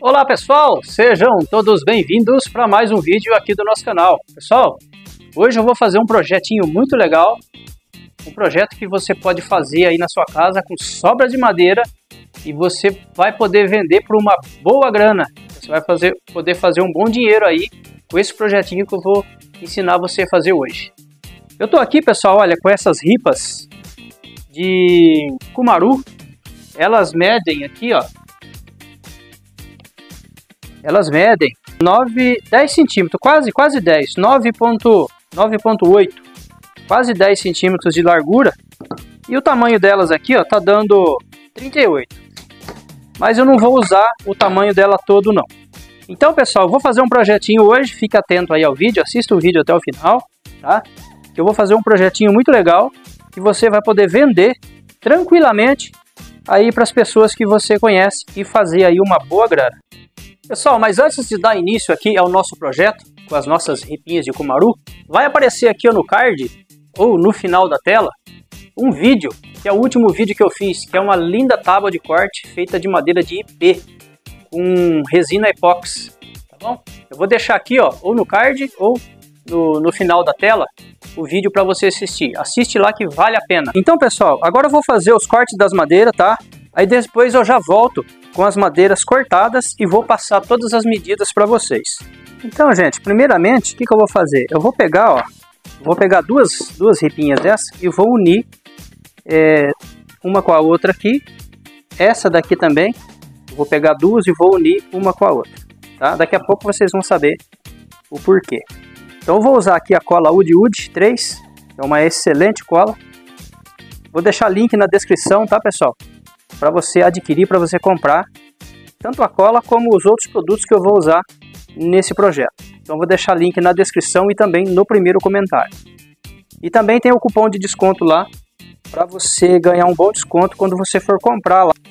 Olá pessoal, sejam todos bem-vindos para mais um vídeo aqui do nosso canal. Pessoal, hoje eu vou fazer um projetinho muito legal, um projeto que você pode fazer aí na sua casa com sobra de madeira e você vai poder vender por uma boa grana. Você vai poder fazer um bom dinheiro aí com esse projetinho que eu vou ensinar você a fazer hoje. Eu tô aqui, pessoal, olha, com essas ripas de cumaru. Elas medem aqui, ó. Elas medem 10 centímetros, quase 10, 9.8, quase 10 centímetros de largura. E o tamanho delas aqui, ó, tá dando 38. Mas eu não vou usar o tamanho dela todo, não. Então, pessoal, eu vou fazer um projetinho hoje. Fique atento aí ao vídeo, assista o vídeo até o final, tá? Que eu vou fazer um projetinho muito legal que você vai poder vender tranquilamente aí para as pessoas que você conhece e fazer aí uma boa grana. Pessoal, mas antes de dar início aqui ao nosso projeto, com as nossas ripinhas de cumaru, vai aparecer aqui no card, ou no final da tela, um vídeo, que é o último vídeo que eu fiz, que é uma linda tábua de corte feita de madeira de IP, com resina epóxi, tá bom? Eu vou deixar aqui, ó, ou no card, ou no final da tela, o vídeo para você assistir. Assiste lá que vale a pena. Então, pessoal, agora eu vou fazer os cortes das madeiras, tá? Aí depois eu já volto com as madeiras cortadas e vou passar todas as medidas para vocês. Então, gente, primeiramente, o que eu vou fazer? Eu vou pegar, ó, vou pegar duas ripinhas dessa e vou unir uma com a outra aqui. Essa daqui também, eu vou pegar duas e vou unir uma com a outra, tá? Daqui a pouco vocês vão saber o porquê. Então eu vou usar aqui a cola Wood 3, é uma excelente cola. Vou deixar link na descrição, tá, pessoal? Para você adquirir, para você comprar tanto a cola como os outros produtos que eu vou usar nesse projeto. Então vou deixar link na descrição e também no primeiro comentário. E também tem o cupom de desconto lá para você ganhar um bom desconto quando você for comprar lá.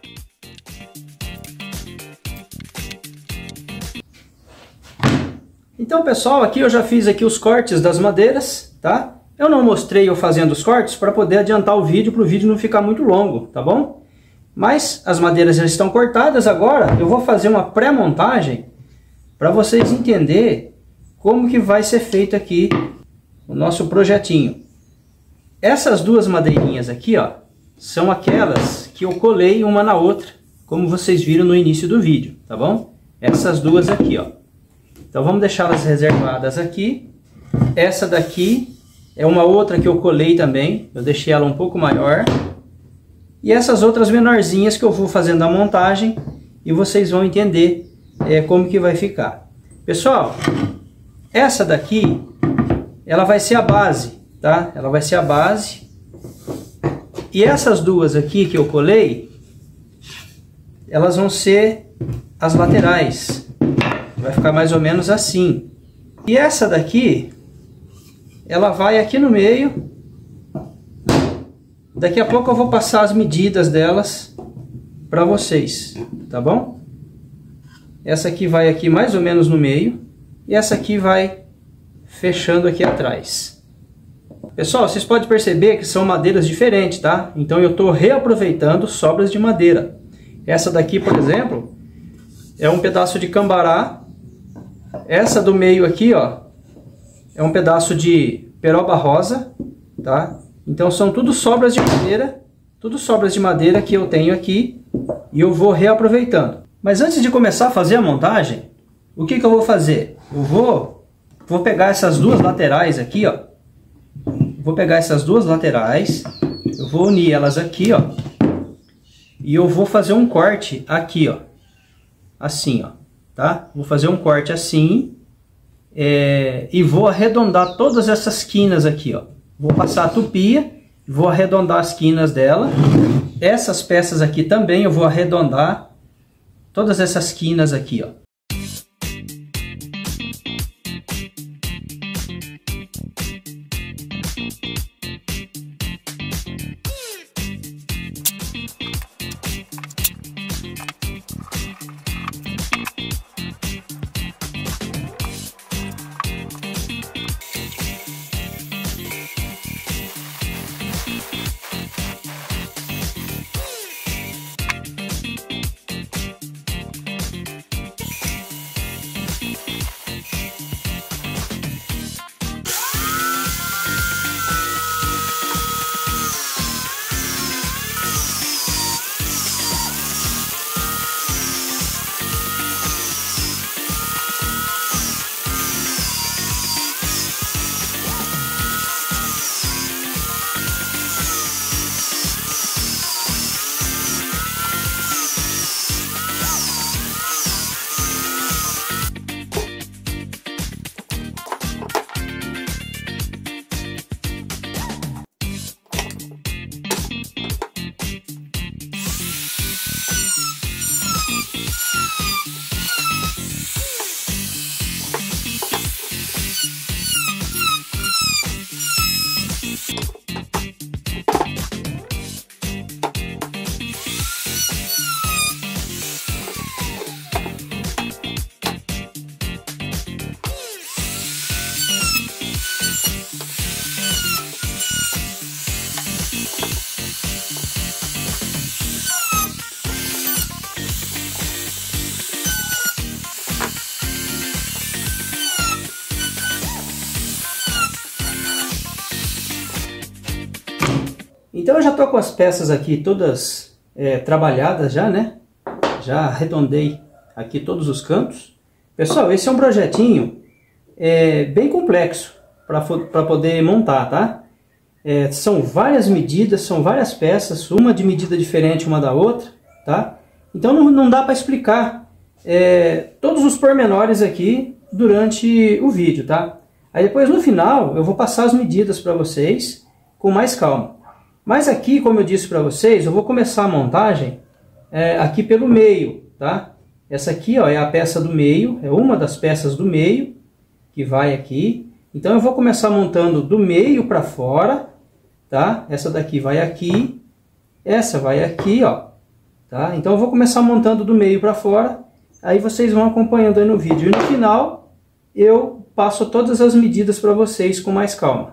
Então, pessoal, aqui eu já fiz aqui os cortes das madeiras, tá? Eu não mostrei eu fazendo os cortes para poder adiantar o vídeo, para o vídeo não ficar muito longo, tá bom? Mas as madeiras já estão cortadas. Agora eu vou fazer uma pré-montagem para vocês entenderem como que vai ser feito aqui o nosso projetinho. Essas duas madeirinhas aqui, ó, são aquelas que eu colei uma na outra, como vocês viram no início do vídeo, tá bom? Essas duas aqui, ó. Então vamos deixá-las reservadas aqui. Essa daqui é uma outra que eu colei também, eu deixei ela um pouco maior. E essas outras menorzinhas que eu vou fazendo a montagem e vocês vão entender como que vai ficar. Pessoal, essa daqui, ela vai ser a base, tá? Ela vai ser a base. E essas duas aqui que eu colei, elas vão ser as laterais. Vai ficar mais ou menos assim. E essa daqui, ela vai aqui no meio. Daqui a pouco eu vou passar as medidas delas para vocês, tá bom? Essa aqui vai aqui mais ou menos no meio. E essa aqui vai fechando aqui atrás. Pessoal, vocês podem perceber que são madeiras diferentes, tá? Então eu estou reaproveitando sobras de madeira. Essa daqui, por exemplo, é um pedaço de cambará. Essa do meio aqui, ó, é um pedaço de peroba rosa, tá? Então são tudo sobras de madeira que eu tenho aqui e eu vou reaproveitando. Mas antes de começar a fazer a montagem, o que eu vou fazer? Eu vou pegar essas duas laterais aqui, ó. Vou pegar essas duas laterais, eu vou unir elas aqui, ó. E eu vou fazer um corte aqui, ó. Assim, ó, tá? Vou fazer um corte assim e vou arredondar todas essas quinas aqui, ó. Vou passar a tupia, vou arredondar as quinas dela. Essas peças aqui também eu vou arredondar todas essas quinas aqui, ó. Então eu já estou com as peças aqui todas trabalhadas já, né? Já arredondei aqui todos os cantos. Pessoal, esse é um projetinho bem complexo para poder montar, tá? São várias medidas, são várias peças, uma de medida diferente uma da outra, tá? Então não dá para explicar todos os pormenores aqui durante o vídeo, tá? Aí depois no final eu vou passar as medidas para vocês com mais calma. Mas aqui, como eu disse para vocês, eu vou começar a montagem aqui pelo meio, tá? Essa aqui, ó, é a peça do meio, é uma das peças do meio que vai aqui. Então eu vou começar montando do meio para fora, tá? Essa daqui vai aqui, essa vai aqui, ó, tá? Então eu vou começar montando do meio para fora, aí vocês vão acompanhando aí no vídeo. E no final eu passo todas as medidas para vocês com mais calma.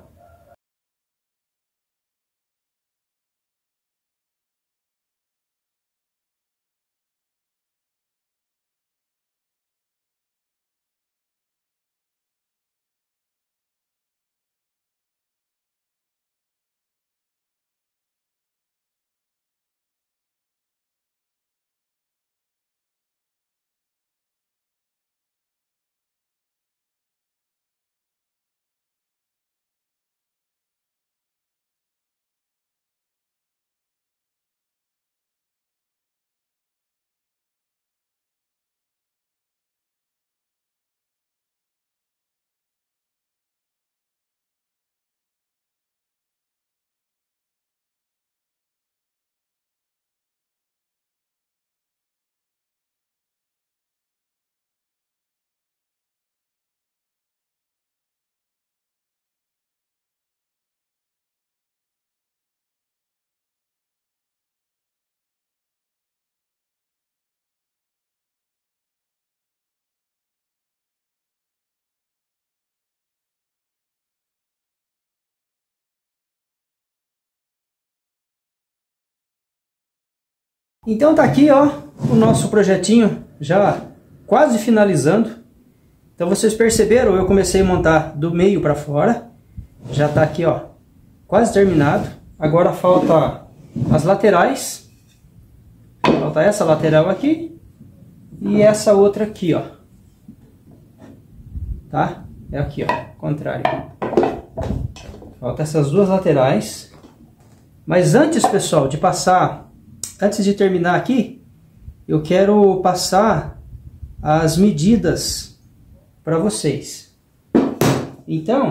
Então tá aqui, ó, o nosso projetinho já quase finalizando. Então vocês perceberam, eu comecei a montar do meio para fora. Já tá aqui, ó, quase terminado. Agora falta as laterais. Falta essa lateral aqui e essa outra aqui, ó. Tá? É aqui, ó, contrário. Falta essas duas laterais. Mas antes, pessoal, de passar... Antes de terminar aqui, eu quero passar as medidas para vocês. Então,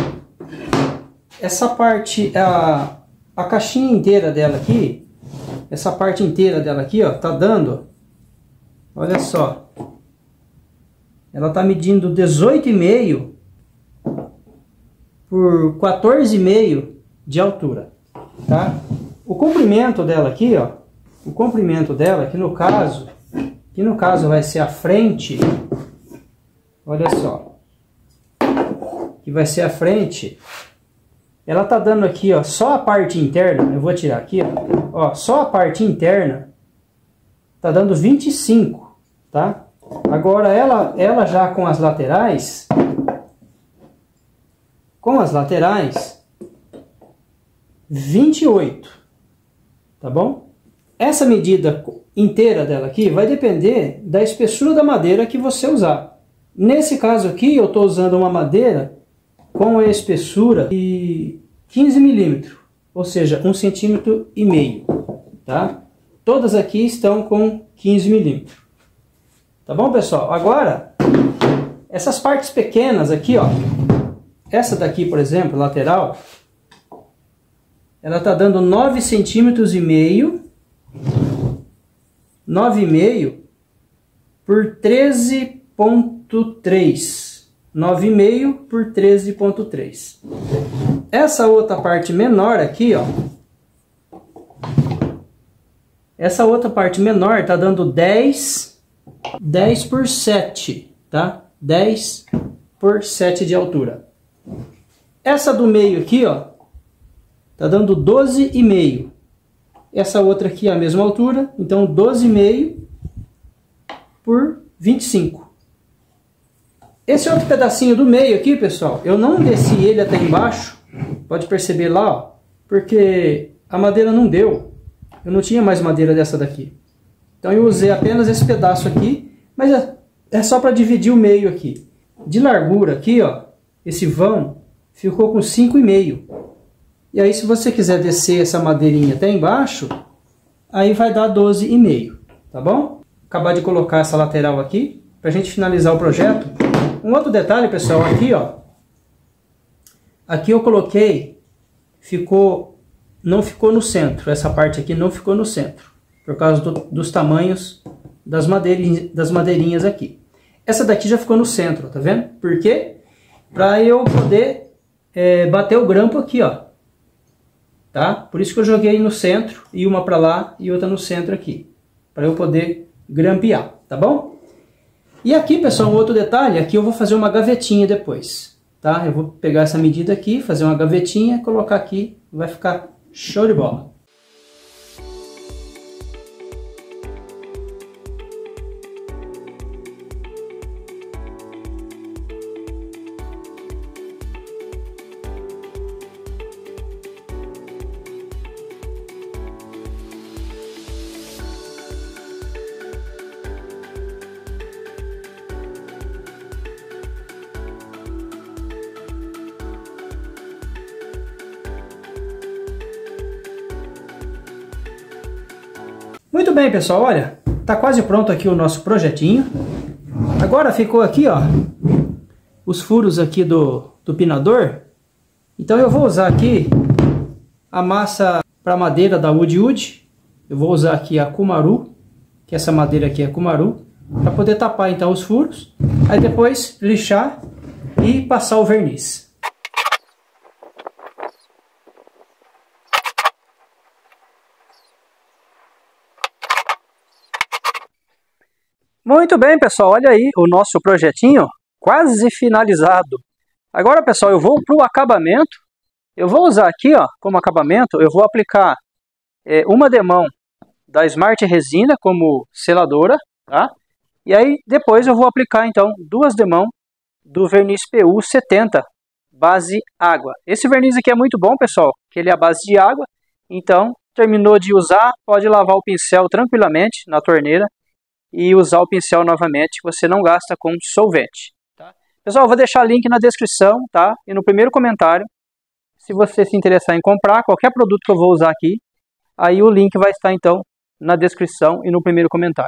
essa parte, a caixinha inteira dela aqui, essa parte inteira dela aqui, ó, tá dando, olha só, ela tá medindo 18,5 por 14,5 de altura, tá? O comprimento dela aqui, ó, o comprimento dela, que no caso vai ser a frente, olha só, que vai ser a frente, ela tá dando aqui, ó, só a parte interna, eu vou tirar aqui, ó, só a parte interna tá dando 25, tá? Agora ela já com as laterais, com as laterais, 28, tá bom? Essa medida inteira dela aqui vai depender da espessura da madeira que você usar. Nesse caso aqui eu estou usando uma madeira com a espessura de 15 milímetros, ou seja, 1,5 cm, tá? Todas aqui estão com 15 milímetros. Tá bom, pessoal? Agora, essas partes pequenas aqui, ó, essa daqui, por exemplo, lateral, ela está dando 9,5 cm, 9,5 por 13,3. 9,5 por 13,3. Essa outra parte menor aqui, ó, essa outra parte menor está dando 10 por 7, tá? 10 por 7 de altura. Essa do meio aqui, ó, tá dando 12,5. Essa outra aqui é a mesma altura, então 12,5 por 25. Esse outro pedacinho do meio aqui, pessoal, eu não desci ele até embaixo, pode perceber lá, ó, porque a madeira não deu. Eu não tinha mais madeira dessa daqui. Então eu usei apenas esse pedaço aqui, mas é só para dividir o meio aqui. De largura aqui, ó, esse vão ficou com 5,5. E aí se você quiser descer essa madeirinha até embaixo, aí vai dar 12,5, tá bom? Acabar de colocar essa lateral aqui, pra gente finalizar o projeto. Um outro detalhe, pessoal, aqui, ó. Aqui eu coloquei, não ficou no centro, essa parte aqui não ficou no centro, por causa dos tamanhos das madeirinhas aqui. Essa daqui já ficou no centro, tá vendo? Por quê? Para eu poder bater o grampo aqui, ó. Tá? Por isso que eu joguei no centro, e uma para lá e outra no centro aqui, para eu poder grampear, tá bom? E aqui, pessoal, um outro detalhe, aqui eu vou fazer uma gavetinha depois, tá? Eu vou pegar essa medida aqui, fazer uma gavetinha, colocar aqui, vai ficar show de bola. Muito bem, pessoal, olha, tá quase pronto aqui o nosso projetinho. Agora ficou aqui, ó, os furos aqui do pinador. Então eu vou usar aqui a massa para madeira da Wood Wood. Eu vou usar aqui a Kumaru, que essa madeira aqui é Kumaru, para poder tapar então os furos. Aí depois lixar e passar o verniz. Muito bem, pessoal, olha aí o nosso projetinho quase finalizado. Agora, pessoal, eu vou para o acabamento. Eu vou usar aqui, ó, como acabamento, eu vou aplicar uma demão da Smart Resina como seladora, tá? E aí depois eu vou aplicar então 2 demãos do verniz PU 70 base água. Esse verniz aqui é muito bom, pessoal, que ele é a base de água. Então, terminou de usar, pode lavar o pincel tranquilamente na torneira e usar o pincel novamente, você não gasta com solvente. Tá? Pessoal, eu vou deixar o link na descrição, tá? E no primeiro comentário, se você se interessar em comprar qualquer produto que eu vou usar aqui, aí o link vai estar então na descrição e no primeiro comentário.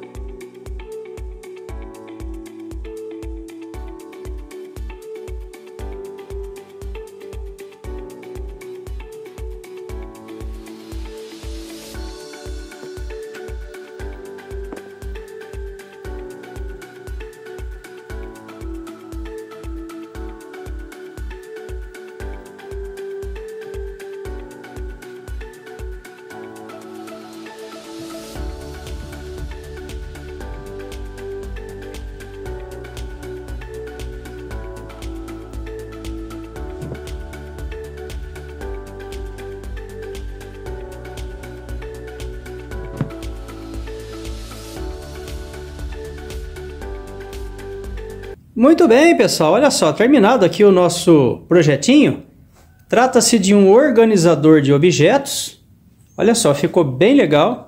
Muito bem, pessoal, olha só, terminado aqui o nosso projetinho. Trata-se de um organizador de objetos. Olha só, ficou bem legal.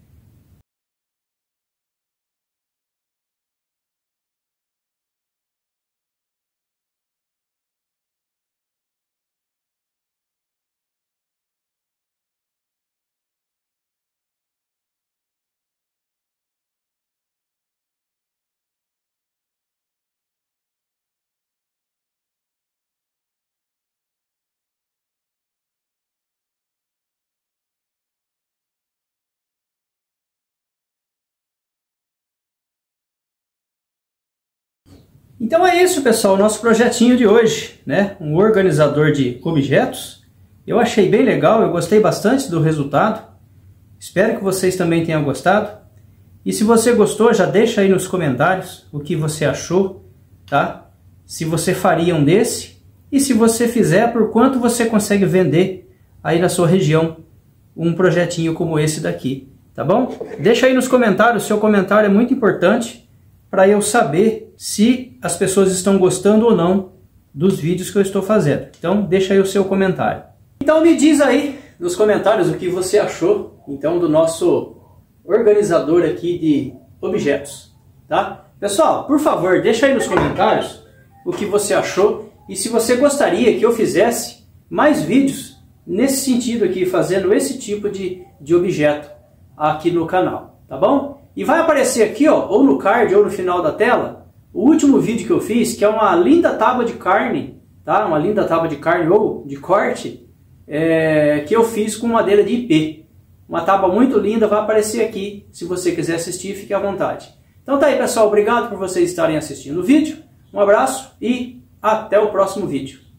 Então é isso, pessoal, o nosso projetinho de hoje, né? Um organizador de objetos. Eu achei bem legal, eu gostei bastante do resultado. Espero que vocês também tenham gostado. E se você gostou, já deixa aí nos comentários o que você achou, tá? Se você faria um desse e se você fizer, por quanto você consegue vender aí na sua região um projetinho como esse daqui, tá bom? Deixa aí nos comentários, o seu comentário é muito importante para eu saber se as pessoas estão gostando ou não dos vídeos que eu estou fazendo. Então deixa aí o seu comentário. Então me diz aí nos comentários o que você achou, então, do nosso organizador aqui de objetos, tá? Pessoal, por favor, deixa aí nos comentários o que você achou e se você gostaria que eu fizesse mais vídeos nesse sentido aqui, fazendo esse tipo de objeto aqui no canal, tá bom? E vai aparecer aqui, ó, ou no card ou no final da tela, o último vídeo que eu fiz, que é uma linda tábua de carne, tá? Uma linda tábua de carne ou de corte, que eu fiz com madeira de ipê. Uma tábua muito linda, vai aparecer aqui. Se você quiser assistir, fique à vontade. Então tá aí, pessoal. Obrigado por vocês estarem assistindo o vídeo. Um abraço e até o próximo vídeo.